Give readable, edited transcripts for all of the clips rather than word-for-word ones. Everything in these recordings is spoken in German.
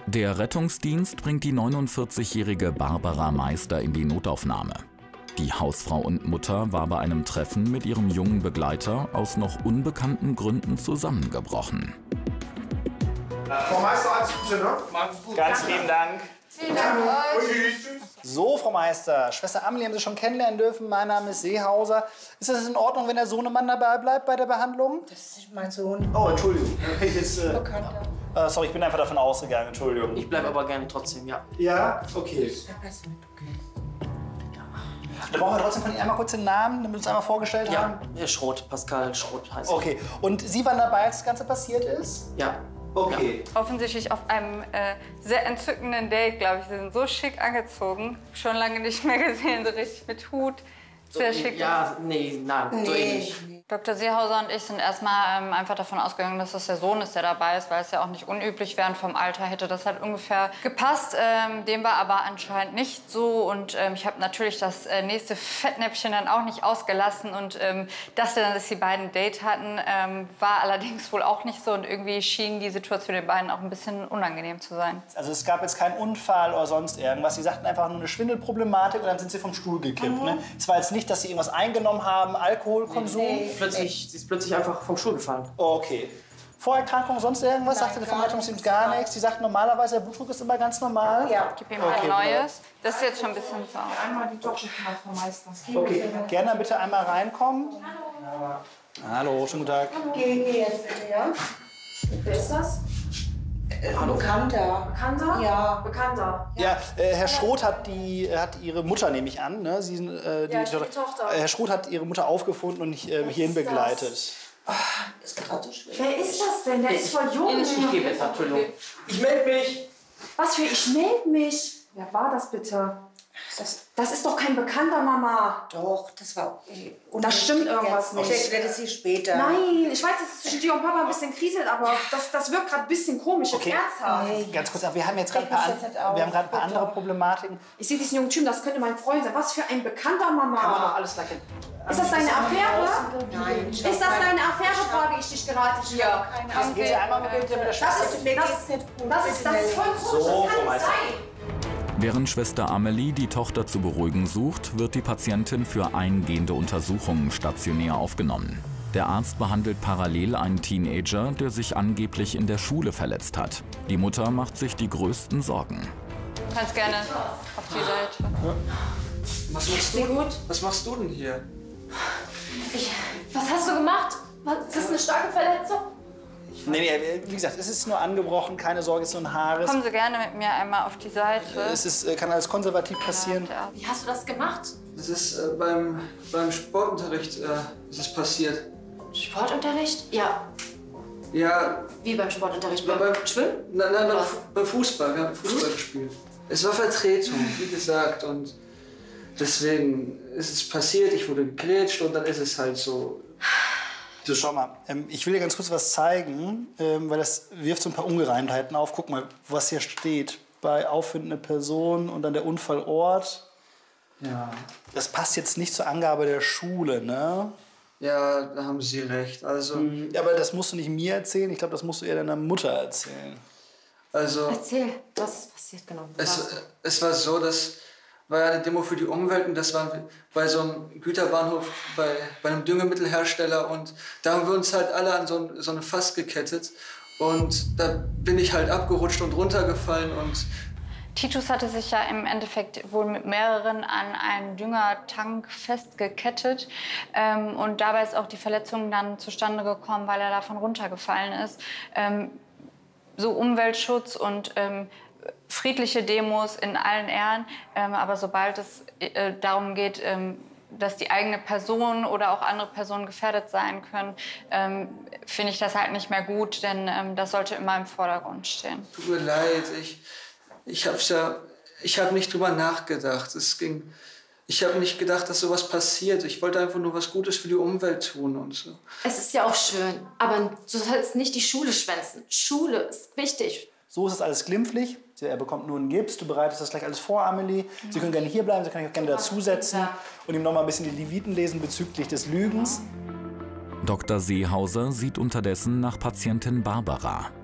Der Rettungsdienst bringt die 49-jährige Barbara Meister in die Notaufnahme. Die Hausfrau und Mutter war bei einem Treffen mit ihrem jungen Begleiter aus noch unbekannten Gründen zusammengebrochen. Frau Meister, alles Gute, ne? Ganz lieben Dank. Vielen Dank euch. So, Frau Meister, Schwester Amelie haben Sie schon kennenlernen dürfen. Mein Name ist Seehauser. Ist das in Ordnung, wenn der Sohnemann dabei bleibt bei der Behandlung? Das ist nicht mein Sohn. Oh, Entschuldigung. Bekannter. Sorry, ich bin einfach davon ausgegangen. Entschuldigung. Ich bleibe aber gerne trotzdem, ja. Ja? Okay. Da brauchen wir trotzdem von Ihnen einmal kurz den Namen, damit wir uns einmal vorgestellt haben. Ja, Herr Schroth, Pascal Schroth heißt er. Okay. Und Sie waren dabei, als das Ganze passiert ist? Ja. Okay. Offensichtlich auf einem sehr entzückenden Date, glaube ich. Sie sind so schick angezogen. Schon lange nicht mehr gesehen, so richtig mit Hut. Sehr schick. Ja, nein, so ähnlich. Dr. Seehauser und ich sind erstmal einfach davon ausgegangen, dass das der Sohn ist, der dabei ist, weil es ja auch nicht unüblich wäre. Vom Alter hätte das halt ungefähr gepasst. Dem war aber anscheinend nicht so. Und ich habe natürlich das nächste Fettnäpfchen dann auch nicht ausgelassen. Und dachte dann, dass die beiden ein Date hatten, war allerdings wohl auch nicht so. Und irgendwie schien die Situation den beiden auch ein bisschen unangenehm zu sein. Also es gab jetzt keinen Unfall oder sonst irgendwas. Sie sagten einfach nur eine Schwindelproblematik und dann sind Sie vom Stuhl gekippt. Ne? Es war jetzt nicht, dass Sie irgendwas eingenommen haben, Alkoholkonsum? Nee. Sie ist plötzlich einfach vom Stuhl gefallen. Okay. Vorerkrankung, sonst irgendwas? Sagte der Verwaltungsdienst gar nichts. Sie sagten normalerweise, der Blutdruck ist immer ganz normal? Ja. Gib ihm ein neues. Das ist jetzt schon ein bisschen sauer. Einmal die Tochter von Frau Meister. Okay. Gerne bitte einmal reinkommen. Hallo, schönen guten Tag. Geh jetzt bitte, ja? Wer ist das? Bekannter. Bekannter? Ja. Bekannter. Ja, Herr Schroth hat Ihre Mutter, nehme ich an. Ne? Sie sind, Ja, die Tochter. Herr Schroth hat Ihre Mutter aufgefunden und hierhin begleitet. Ist gerade so schwer. Wer ist das denn? Der ist voll jung. Ich gebe jetzt, Entschuldigung. Ich melde mich. Was für ich melde mich? Wer war das bitte? Das ist doch kein Bekannter, Mama. Doch, das war... Da stimmt irgendwas nicht. Ich erkläre das Sie später. Nein, ich weiß, dass es zwischen dir und Papa ein bisschen kriselt, aber das wirkt gerade ein bisschen komisch, jetzt ernsthaft. Nee. Ganz kurz, wir haben jetzt gerade ein paar andere Problematiken. Ich sehe diesen jungen Typen, das könnte mein Freund sein. Was für ein Bekannter, Mama. Kann man doch alles gleich hin. Ist das deine Affäre? Nein. Ist das deine Affäre, frage ich dich gerade hier. Gehen Sie einmal bitte mit der Schwester. Das ist voll komisch, So, das kann Frau nicht Meister. sein. Während Schwester Amelie die Tochter zu beruhigen sucht, wird die Patientin für eingehende Untersuchungen stationär aufgenommen. Der Arzt behandelt parallel einen Teenager, der sich angeblich in der Schule verletzt hat. Die Mutter macht sich die größten Sorgen. Du kannst gerne auf die Seite. Was machst du? Gut. Was machst du denn hier? Was hast du gemacht? Ist das eine starke Verletzung? Nee, wie gesagt, es ist nur angebrochen, keine Sorge, es ist nur ein Haares. Kommen Sie gerne mit mir einmal auf die Seite. Kann alles konservativ passieren. Wie hast du das gemacht? Das ist beim Sportunterricht ist es passiert. Sportunterricht? Ja. Ja. Wie beim Sportunterricht? Beim Schwimmen? Nein, beim Fußball. Wir haben Fußball gespielt. Es war Vertretung, wie gesagt. Und deswegen ist es passiert, ich wurde gegrätscht und dann ist es halt so. So, schau mal, ich will dir ganz kurz was zeigen, weil das wirft so ein paar Ungereimtheiten auf. Guck mal, was hier steht. Bei auffindende Person und dann der Unfallort. Ja. Das passt jetzt nicht zur Angabe der Schule, ne? Ja, da haben Sie recht. Also, Ja, aber das musst du nicht mir erzählen. Ich glaube, das musst du eher deiner Mutter erzählen. also Erzähl, was ist passiert genau? es war so, das war ja eine Demo für die Umwelt und das war bei so einem Güterbahnhof, bei einem Düngemittelhersteller und da haben wir uns halt alle an so eine Fass gekettet und da bin ich halt abgerutscht und runtergefallen und Titus hatte sich ja im Endeffekt wohl mit mehreren an einen Düngertank festgekettet. Und dabei ist auch die Verletzung dann zustande gekommen, weil er davon runtergefallen ist. So Umweltschutz und friedliche Demos in allen Ehren. Aber sobald es darum geht, dass die eigene Person oder auch andere Personen gefährdet sein können, finde ich das halt nicht mehr gut, denn das sollte immer im Vordergrund stehen. tut mir leid, ich habe nicht drüber nachgedacht. Ich habe nicht gedacht, dass sowas passiert. Ich wollte einfach nur was Gutes für die Umwelt tun und so. Es ist ja auch schön, aber du sollst nicht die Schule schwänzen. Schule ist wichtig. So ist das alles glimpflich. Er bekommt nur einen Gips. Du bereitest das gleich alles vor, Amelie. Sie können gerne hier bleiben, Sie können auch gerne dazusetzen und ihm noch mal ein bisschen die Leviten lesen bezüglich des Lügens. Dr. Seehauser sieht unterdessen nach Patientin Barbara.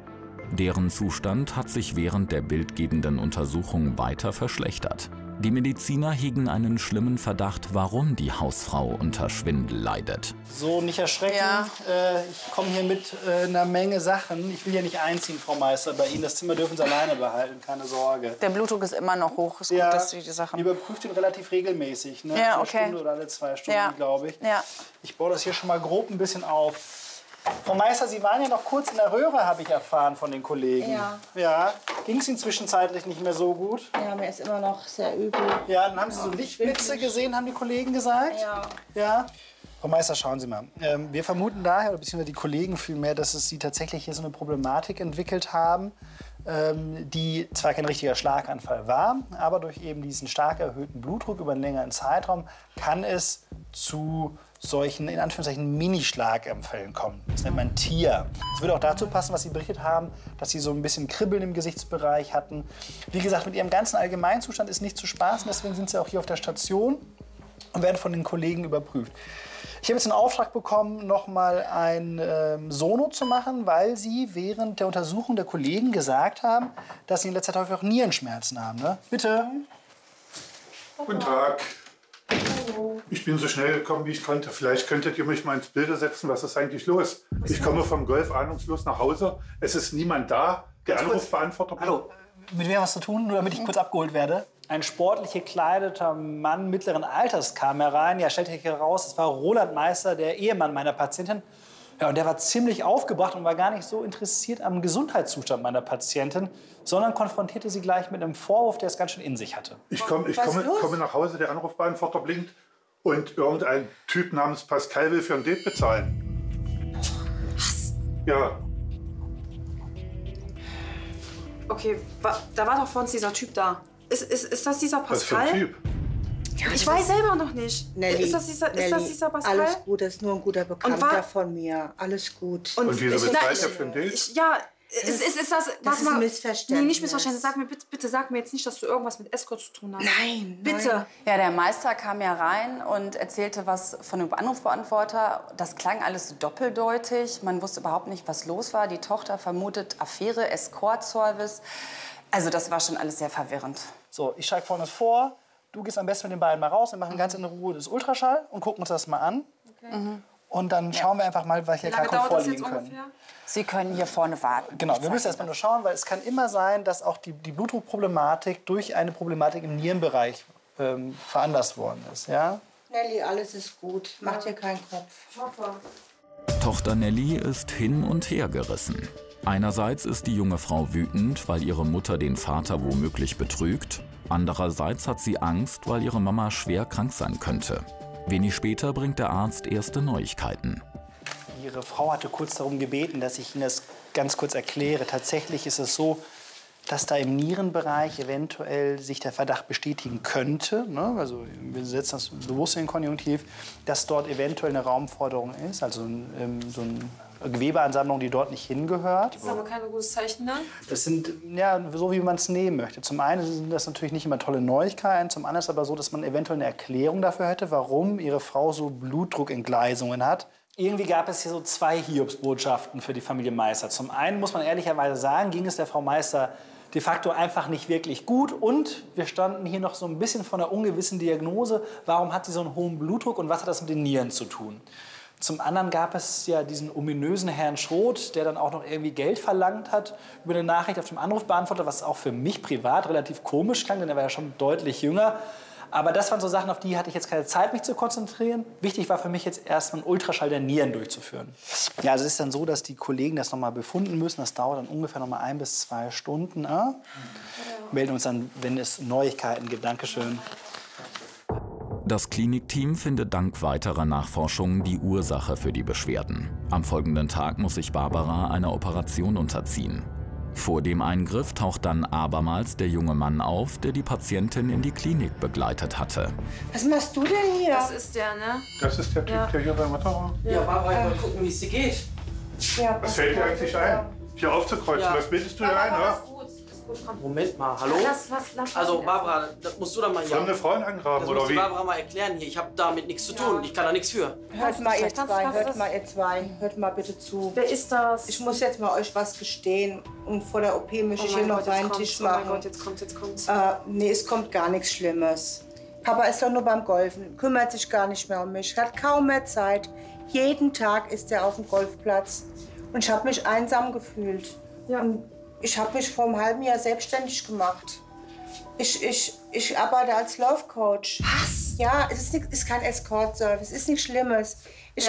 Deren Zustand hat sich während der bildgebenden Untersuchung weiter verschlechtert. Die Mediziner hegen einen schlimmen Verdacht, warum die Hausfrau unter Schwindel leidet. So, nicht erschrecken. Ja. Ich komme hier mit einer Menge Sachen. Ich will ja nicht einziehen, Frau Meister, bei Ihnen. Das Zimmer dürfen Sie alleine behalten, keine Sorge. Der Blutdruck ist immer noch hoch. Ist Ja, gut, dass Sie die Sachen... überprüft ihn relativ regelmäßig. Ne? Ja, Eine okay. Stunde oder alle 2 Stunden, Ja. glaube ich. Ja. Ich baue das hier schon mal grob ein bisschen auf. Frau Meister, Sie waren ja noch kurz in der Röhre, habe ich erfahren von den Kollegen. Ja. Ja. Ging es Ihnen zwischenzeitlich nicht mehr so gut? Ja, mir ist immer noch sehr übel. Ja, dann haben Sie so Lichtblitze gesehen, haben die Kollegen gesagt? Ja. Ja. Frau Meister, schauen Sie mal. Wir vermuten daher, oder beziehungsweise die Kollegen vielmehr, dass es Sie tatsächlich hier so eine Problematik entwickelt haben, die zwar kein richtiger Schlaganfall war, aber durch eben diesen stark erhöhten Blutdruck über einen längeren Zeitraum kann es zu solchen, in Anführungszeichen, Mini-Schlaganfällen kommen. Das nennt man TIA. Das würde auch dazu passen, was Sie berichtet haben, dass Sie so ein bisschen Kribbeln im Gesichtsbereich hatten. Wie gesagt, mit Ihrem ganzen Allgemeinzustand ist nicht zu spaßen, deswegen sind Sie auch hier auf der Station und werden von den Kollegen überprüft. Ich habe jetzt einen Auftrag bekommen, noch mal ein Sono zu machen, weil Sie während der Untersuchung der Kollegen gesagt haben, dass Sie in letzter Zeit häufig auch Nierenschmerzen haben. Ne? Bitte. Guten Tag. Ich bin so schnell gekommen, wie ich konnte. Vielleicht könntet ihr mich mal ins Bild setzen, was ist eigentlich los? Ich komme vom Golf ahnungslos nach Hause. Es ist niemand da. Der Anrufbeantworter... Hallo, mit wem was zu tun, nur damit ich kurz abgeholt werde? Ein sportlich gekleideter Mann mittleren Alters kam herein. Ja, stellte sich heraus, es war Roland Meister, der Ehemann meiner Patientin. Ja, und der war ziemlich aufgebracht und war gar nicht so interessiert am Gesundheitszustand meiner Patientin, sondern konfrontierte sie gleich mit einem Vorwurf, der es ganz schön in sich hatte. Ich komme nach Hause, der Anrufbeantworter blinkt und irgendein Typ namens Pascal will für ein Date bezahlen. Was? Ja. Okay, da war doch vor uns dieser Typ da. Ist das dieser Pascal? Was für ein Typ? Ja, ich weiß selber noch nicht. Nelly, Ist das dieser Pascal? Alles gut, das ist nur ein guter Bekannter von mir. Alles gut. Und wieso bezahlt er für ein Date? Ist das... Das ist ein Missverständnis. Nee, nicht Missverständnis. Bitte sag mir jetzt nicht, dass du irgendwas mit Escort zu tun hast. Nein, Bitte. Nein. Ja, der Meister kam ja rein und erzählte was von dem Anrufbeantworter. Das klang alles so doppeldeutig. Man wusste überhaupt nicht, was los war. Die Tochter vermutet Affäre, Escort-Service. Also das war schon alles sehr verwirrend. So, ich schlage vorne vor. Du gehst am besten mit den beiden mal raus. Wir machen ganz in Ruhe das Ultraschall und gucken uns das mal an. Okay. Und dann schauen wir einfach mal, welche Erkrankungen vorliegen können. Sie können hier vorne warten. Genau, wir müssen erst mal nur schauen, weil es kann immer sein, dass auch die Blutdruckproblematik durch eine Problematik im Nierenbereich veranlasst worden ist. Ja? Nelly, alles ist gut. Mach dir keinen Kopf. Tochter Nelly ist hin und her gerissen. Einerseits ist die junge Frau wütend, weil ihre Mutter den Vater womöglich betrügt. Andererseits hat sie Angst, weil ihre Mama schwer krank sein könnte. Wenig später bringt der Arzt erste Neuigkeiten. Ihre Frau hatte kurz darum gebeten, dass ich Ihnen das ganz kurz erkläre. Tatsächlich ist es so, dass da im Nierenbereich eventuell sich der Verdacht bestätigen könnte. Ne? Also wir setzen das bewusst in den Konjunktiv, dass dort eventuell eine Raumforderung ist, also so eine Gewebeansammlung, die dort nicht hingehört. Das ist aber kein gutes Zeichen, ne? Das sind, ja, so wie man es nehmen möchte. Zum einen sind das natürlich nicht immer tolle Neuigkeiten, zum anderen ist es aber so, dass man eventuell eine Erklärung dafür hätte, warum Ihre Frau so Blutdruckentgleisungen hat. Irgendwie gab es hier so 2 Hiobsbotschaften für die Familie Meister. Zum einen muss man ehrlicherweise sagen, ging es der Frau Meister de facto einfach nicht wirklich gut. Und wir standen hier noch so ein bisschen vor einer ungewissen Diagnose. Warum hat sie so einen hohen Blutdruck und was hat das mit den Nieren zu tun? Zum anderen gab es ja diesen ominösen Herrn Schroth, der dann auch noch irgendwie Geld verlangt hat über eine Nachricht auf dem Anrufbeantworter, was auch für mich privat relativ komisch klang, denn er war ja schon deutlich jünger. Aber das waren so Sachen, auf die hatte ich jetzt keine Zeit, mich zu konzentrieren. Wichtig war für mich jetzt erstmal einen Ultraschall der Nieren durchzuführen. Ja, also es ist dann so, dass die Kollegen das nochmal befunden müssen. Das dauert dann ungefähr nochmal 1 bis 2 Stunden. Ja. Melden uns dann, wenn es Neuigkeiten gibt. Dankeschön. Das Klinikteam findet dank weiterer Nachforschungen die Ursache für die Beschwerden. Am folgenden Tag muss sich Barbara einer Operation unterziehen. Vor dem Eingriff taucht dann abermals der junge Mann auf, der die Patientin in die Klinik begleitet hatte. Was machst du denn hier? Das ist der, ne? Das ist der Typ, der hier bei Mutter war? Ja, Barbara, ich wollte gucken, wie es dir geht. Ja, Was fällt dir eigentlich ein, hier aufzukreuzen? Ja. Was bildest du dir ein, oder? gut, komm. Moment mal, hallo? Lass Also Barbara, das musst du doch mal hier. Fremde Frauen angraben, das oder musst wie? du Barbara mal erklären hier. Ich habe damit nichts zu tun. Ich kann da nichts für. Hört mal ihr zwei, hört mal bitte zu. Wer ist das? Ich muss jetzt mal euch was gestehen und vor der OP möchte ich hier noch reinen Tisch machen. Oh mein Gott, jetzt kommt's. Nee, es kommt gar nichts Schlimmes. Papa ist doch nur beim Golfen, kümmert sich gar nicht mehr um mich, hat kaum mehr Zeit. Jeden Tag ist er auf dem Golfplatz. Und ich habe mich einsam gefühlt. Ja. Und ich habe mich vor einem halben Jahr selbstständig gemacht. Ich arbeite als Love Coach. Was? Ja, es ist kein Escort-Service, es ist nichts Schlimmes.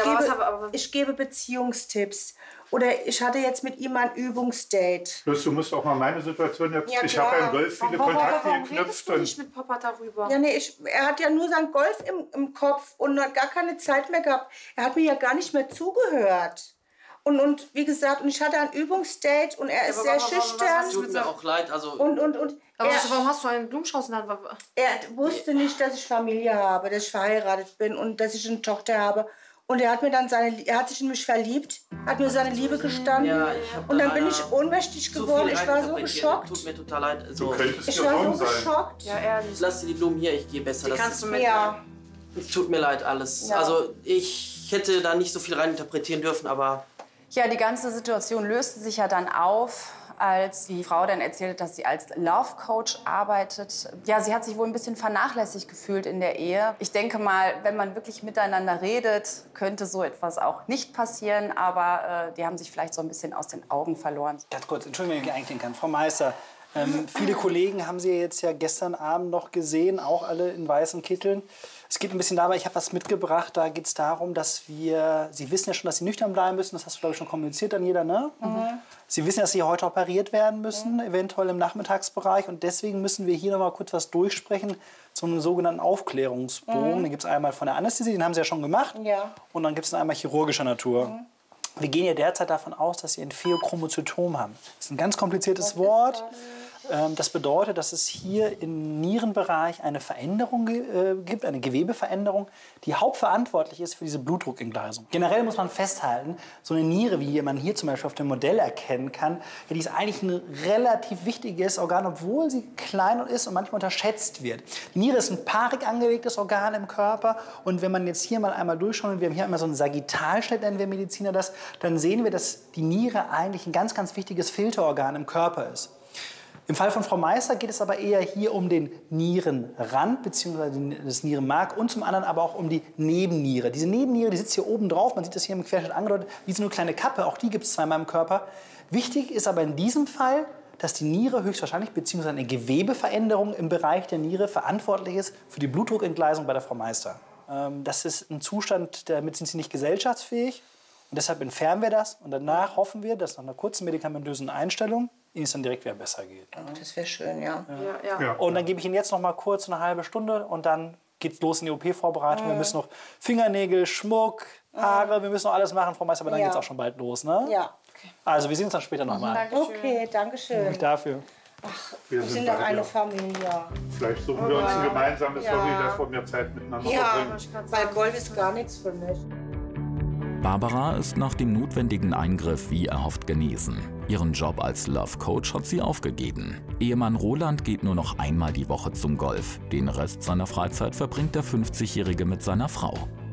Ich gebe Beziehungstipps. Oder ich hatte jetzt mit ihm ein Übungsdate. Bloß, du musst auch mal meine Situation jetzt. Ja, ich habe ja im klar. Golf viele Kontakte Warum geknüpft. redest du nicht mit Papa darüber? Ja, nee, er hat ja nur sein Golf im Kopf und hat gar keine Zeit mehr gehabt. Er hat mir ja gar nicht mehr zugehört. Und wie gesagt, ich hatte ein Übungsdate und er ist sehr schüchtern. Tut mir auch leid, also... Aber warum hast du einen Blumenstrauß in der Hand? Er wusste nicht, dass ich Familie habe, dass ich verheiratet bin und dass ich eine Tochter habe. Und er hat mir dann er hat sich in mich verliebt, hat mir seine Liebe gestanden. Ja, und dann bin ich ohnmächtig geworden. Ich war so geschockt. Tut mir total leid. Also, Du könntest Ich ja war Sohn so sein. geschockt. Ja, ehrlich. Lass dir die Blumen hier, ich gehe besser. Die kannst du mit. Ja. Es tut mir leid alles. Ja. Also ich hätte da nicht so viel reininterpretieren dürfen, aber... Ja, die ganze Situation löste sich ja dann auf, als die Frau dann erzählte, dass sie als Love Coach arbeitet. Ja, sie hat sich wohl ein bisschen vernachlässigt gefühlt in der Ehe. Ich denke mal, wenn man wirklich miteinander redet, könnte so etwas auch nicht passieren. Aber die haben sich vielleicht so ein bisschen aus den Augen verloren. Ganz kurz, Entschuldigung, wenn ich einklinken kann. Frau Meister, viele Kollegen haben Sie jetzt ja gestern Abend noch gesehen, auch alle in weißen Kitteln. Es geht ein bisschen dabei, ich habe was mitgebracht, da geht es darum, dass Sie wissen ja schon, dass Sie nüchtern bleiben müssen, das hast du, glaube ich, schon kommuniziert an jeder, ne? Mhm. Sie wissen, dass Sie heute operiert werden müssen, eventuell im Nachmittagsbereich, und deswegen müssen wir hier noch mal kurz was durchsprechen zum sogenannten Aufklärungsbogen. Den gibt es einmal von der Anästhesie, den haben Sie ja schon gemacht, und dann gibt es einmal chirurgischer Natur. Wir gehen ja derzeit davon aus, dass Sie ein Pheochromozytom haben. Das ist ein ganz kompliziertes Wort. Das bedeutet, dass es hier im Nierenbereich eine Veränderung gibt, eine Gewebeveränderung, die hauptverantwortlich ist für diese Blutdruckentgleisung. Generell muss man festhalten, so eine Niere, wie man hier zum Beispiel auf dem Modell erkennen kann, ja, die ist eigentlich ein relativ wichtiges Organ, obwohl sie klein ist und manchmal unterschätzt wird. Die Niere ist ein paarig angelegtes Organ im Körper, und wenn man jetzt hier mal einmal durchschaut, wir haben hier einmal so einen Sagittalschnitt, nennen wir Mediziner das, dann sehen wir, dass die Niere eigentlich ein ganz, ganz wichtiges Filterorgan im Körper ist. Im Fall von Frau Meister geht es aber eher hier um den Nierenrand bzw. das Nierenmark und zum anderen aber auch um die Nebenniere. Diese Nebenniere, die sitzt hier oben drauf, man sieht das hier im Querschnitt angedeutet, wie so eine kleine Kappe, auch die gibt es zweimal im Körper. Wichtig ist aber in diesem Fall, dass die Niere höchstwahrscheinlich bzw. eine Gewebeveränderung im Bereich der Niere verantwortlich ist für die Blutdruckentgleisung bei der Frau Meister. Das ist ein Zustand, damit sind sie nicht gesellschaftsfähig, und deshalb entfernen wir das, und danach hoffen wir, dass nach einer kurzen medikamentösen Einstellung Ihnen es dann direkt wieder besser geht. Oh, das wäre schön, ja. Und dann gebe ich Ihnen jetzt noch mal kurz eine halbe Stunde, und dann geht's los in die OP-Vorbereitung. Wir müssen noch Fingernägel, Schmuck, Haare, wir müssen noch alles machen, Frau Meister, aber dann geht's auch schon bald los, ne? Ja. Also wir sehen uns dann später noch mal. Okay, danke schön. Nicht dafür. Ach, wir sind doch eine Familie. Vielleicht suchen wir uns ein gemeinsames Hobby, dass wir mehr Zeit miteinander verbringen. Weil Golf ist gar nichts für mich. Barbara ist nach dem notwendigen Eingriff wie erhofft genesen. Ihren Job als Love Coach hat sie aufgegeben. Ehemann Roland geht nur noch einmal die Woche zum Golf. Den Rest seiner Freizeit verbringt der 50-Jährige mit seiner Frau.